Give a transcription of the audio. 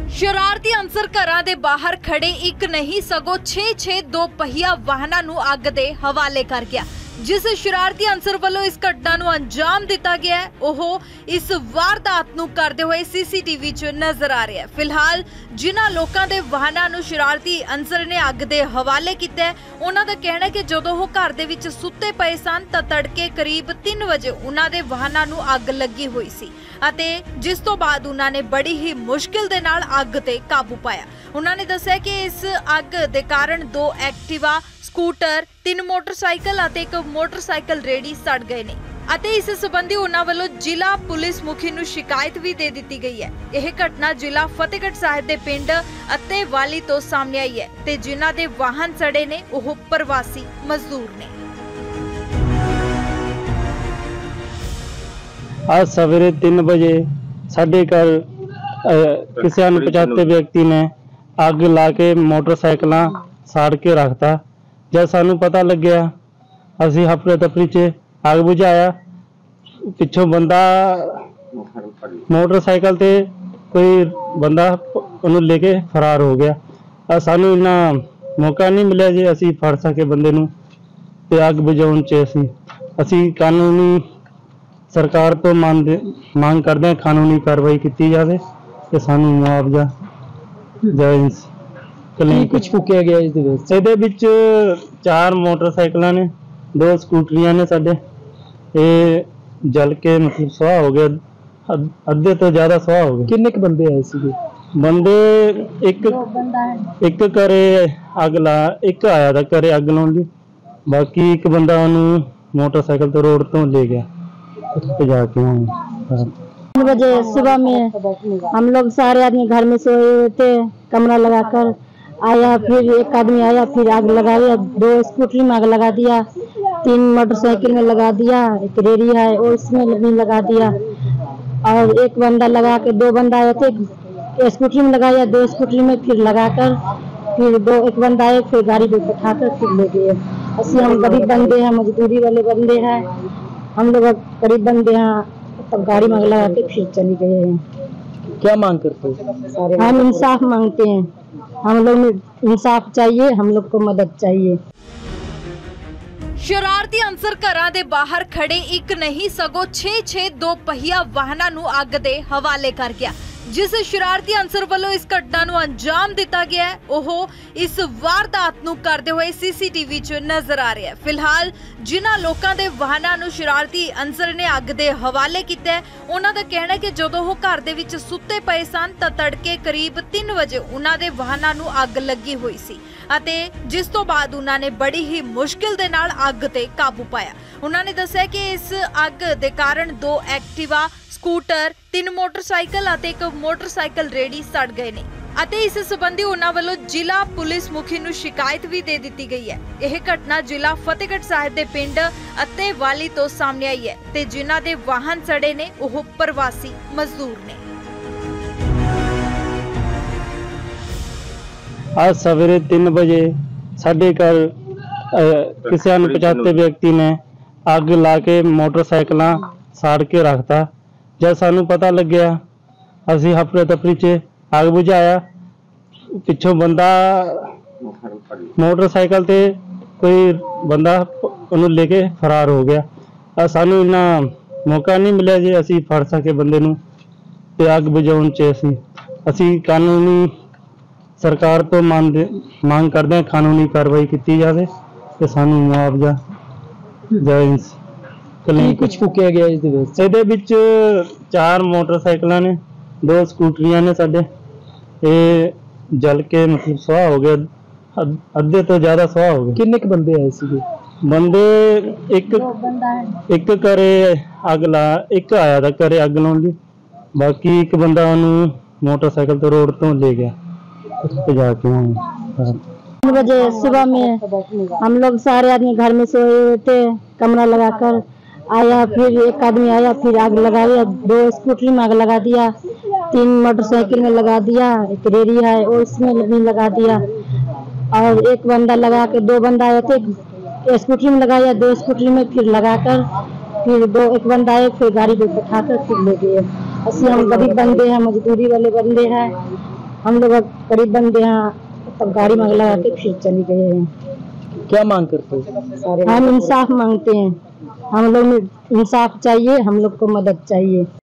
शरारती अंसर घरां दे बाहर खड़े एक नहीं सगों 6 दो पहिया वाहनां नूं अग दे हवाले कर गया। जिस शरारती अंसर वालों इस घटना नूं अंजाम दिता गया है ओह इस वारदात नूं करदे होए सीसीटीवी च नजर आ रहा है। फिलहाल जिन्हां लोकां दे वाहनां नूं शरारती अंसर ने अग दे हवाले कीता है उन्हां दा कहना है कि जदों ओह घर दे विच सुत्ते पए सन तां तड़के करीब 3 वजे उन्हां दे वाहनां नूं अग लगी होई सी ਅਤੇ जिस तो बाद उन्होंने बड़ी ही मुश्किल दे नाल अग ते काबू पाया। उन्होंने दस्सिया कि इस अग दे कारण 2 एक्टिवा, स्कूटर, 3 मोटरसाइकिल ਅਤੇ 1 मोटरसाइकिल रेडी सड़ गए ने ਅਤੇ इस संबंधी उन्हां ਵੱਲੋਂ जिला पुलिस मुखी ਨੂੰ शिकायत भी दे ਦਿੱਤੀ गई है। यह घटना जिला फतेहगढ़ साहिब ਦੇ ਪਿੰਡ ਅੱਤੇਵਾਲੀ ਤੋਂ ਸਾਹਮਣੇ आई है ਤੇ ਜਿਨ੍ਹਾਂ ਦੇ ਵਾਹਨ ਸੜੇ ਨੇ ਉਹ ਪ੍ਰਵਾਸੀ ਮਜ਼ਦੂਰ ਨੇ। आज सवेरे 3 बजे साढ़े घर किसी अनपछाते व्यक्ति ने अग ला के मोटरसाइकिल साड़ के रखता। जब सानू पता लग गया असी हफड़े तफड़ी च अग बुझाया। पिछों बंदा मोटरसाइकिल ते कोई बंदा उन्हें लेके फरार हो गया। सानू इन्ना मौका नहीं मिला जी असी फड़ सके बंदे नूं ते अग बुझाउण च असी कानूनी सरकार तो मांग करते हैं कानूनी कार्रवाई की जाए तो सानू मुआवजा जायज़ कुछ फूकिया गया। इसदे विच 4 मोटरसाइकिल ने 2 स्कूटरियां ने साडे ये जल के मतलब सुहा हो गया। अद्धे तो ज़्यादा सुहा हो गए। किन्ने क बंदे आए सी? बंदे एक घरे अग ला एक आया था घरे अग लाउण लई, बाकी एक बंदा उन्होंने मोटरसाइकिल तो रोड तो ले गया। 3 बजे सुबह में हम लोग सारे आदमी घर में सोए हुए थे। कमरा लगाकर आया, फिर एक आदमी आया, फिर आग लगाया। 2 स्कूटरी में आग लगा दिया, 3 मोटरसाइकिल में लगा दिया, एक रेडी है और उसमें भी लगा दिया। और एक बंदा लगा के 2 बंदा आए थे, एक स्कूटरी में लगाया, 2 स्कूटरी में फिर लगाकर फिर 1 बंदा आए, फिर गाड़ी पे बैठाकर फिर ले गए। ऐसे हम गरीब बंदे हैं, मजदूरी वाले बंदे हैं, हम लोग गरीब बंदे हैं, तब गाड़ी में लगा के फिर चले गए हैं। क्या मांग करते हैं? हम इंसाफ मांगते हैं, हम लोग इंसाफ चाहिए, हम लोग को मदद चाहिए। शरारती अंसर घरां दे बाहर खड़े एक नहीं सगों 6 दो पहिया वाहनां नूं अग दे हवाले कर गया। जिस शरारती अंसर वालों इस घटना नूं अंजाम दिता गया है ओह इस वारदात नूं करदे होए सीसीटीवी च नजर आ रहा है। फिलहाल जिन्हां लोकां दे वाहनां नूं शरारती अंसर ने अग दे हवाले कीता है उन्हां दा कहना है कि जदों ओह घर दे विच सुत्ते पए सन तां तड़के करीब 3 वजे उन्हां दे वाहनां नूं अग लगी होई सी ਅਤੇ जिस तो बाद उन्होंने बड़ी ही मुश्किल दे नाल अग ते काबू पाया। उन्होंने दस्सिया कि इस अग दे कारण 2 एक्टिवा, स्कूटर, 3 मोटरसाइकिल ਅਤੇ 1 मोटरसाइकिल रेडी सड़ गए ने ਅਤੇ इस संबंधी उन्हां ਵੱਲੋਂ जिला पुलिस मुखी ਨੂੰ शिकायत भी दे ਦਿੱਤੀ गई है। यह घटना जिला फतेहगढ़ साहिब ਦੇ ਪਿੰਡ ਅੱਤੇਵਾਲੀ ਤੋਂ ਸਾਹਮਣੇ आई है ਤੇ ਜਿਨ੍ਹਾਂ ਦੇ ਵਾਹਨ ਸੜੇ ਨੇ ਉਹ ਪ੍ਰਵਾਸੀ ਮਜ਼ਦੂਰ ਨੇ। आज सवेरे 3 बजे साढ़े घर किसी अनपछाते व्यक्ति ने अग ला के मोटरसाइकिल साड़ के रखता। जब सानू पता लग गया असी हफड़े तफड़ी च अग बुझाया। पिछों बंदा मोटरसाइकिल ते कोई बंदा उन्हें लेके फरार हो गया। सानू इन्ना मौका नहीं मिला जी असी फड़ सके बंदे नूं ते अग बुझाउण च असी कानूनी सरकार तो मांग करते हैं कानूनी कार्रवाई की जाए तो सानू मुआवजा जायज़ कुछ फूकिया गया। इसदे विच 4 मोटरसाइकिल ने 2 स्कूटरियां ने साडे ये जल के मतलब सुहा हो गया। अद्धे तो ज़्यादा सुहा हो गए। किन्ने क बंदे आए सी? बंदे एक घरे अग ला एक आया था घरे अग लाउण लई, बाकी एक बंदा उन्होंने मोटरसाइकिल तो रोड तो ले गया। 3 बजे सुबह में हम लोग सारे आदमी घर में सोए हुए थे। कमरा लगाकर आया, फिर एक आदमी आया, फिर आग लगाया। 2 स्कूटरी में आग लगा दिया, 3 मोटरसाइकिल में लगा दिया, एक रेडी है और उसमें भी लगा दिया। और एक बंदा लगा के 2 बंदा आए थे, एक स्कूटरी में लगाया, 2 स्कूटरी में फिर लगाकर फिर 1 बंदा आए, फिर गाड़ी पे बैठाकर फिर ले गए। ऐसे हम गरीब बंदे हैं, मजदूरी वाले बंदे हैं, हम लोग करीब बंदे हैं, तब गाड़ी में आग लगा के फिर चली गए हैं। क्या मांग करते हो? हम इंसाफ मांगते हैं, हम लोग इंसाफ चाहिए, हम लोग को मदद चाहिए।